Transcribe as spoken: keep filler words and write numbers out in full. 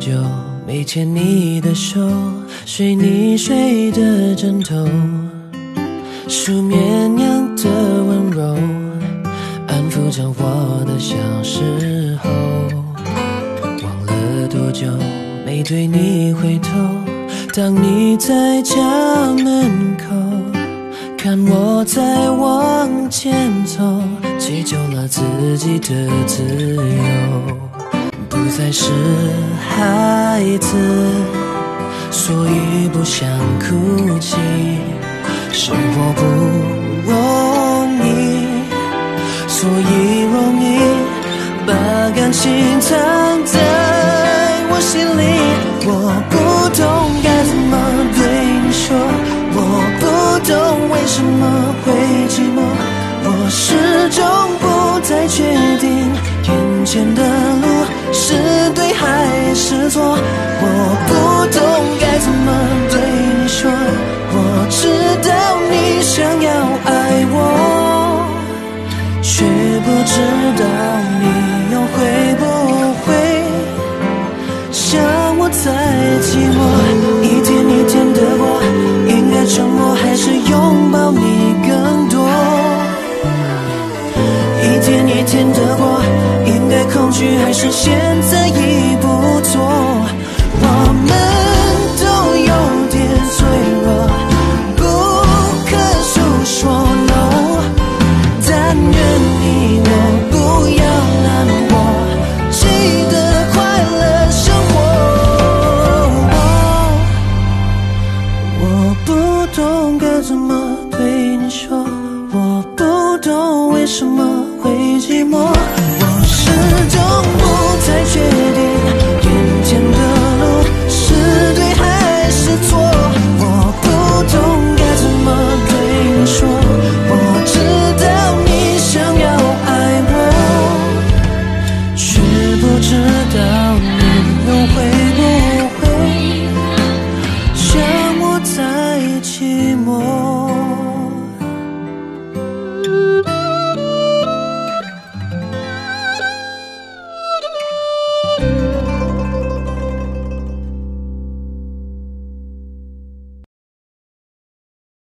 久没牵你的手，睡你睡的枕头，数绵羊的温柔，安抚着我的小时候。忘了多久没对你回头，当你在家门口看我在往前走，祈求了自己的自由。不再是孩子，所以不想哭泣，生活不容易，所以容易把感情藏在我心里。我不懂该怎么对你说，我不懂为什么会寂寞，我始终不再确定眼前的路是对还是错。我不懂该怎么对你说，我知道你想要爱我，却不知道你又会不会像我在寂寞。一天一天的过，应该沉默还是拥抱你更多？一天一天的过，应该恐惧还是选择一步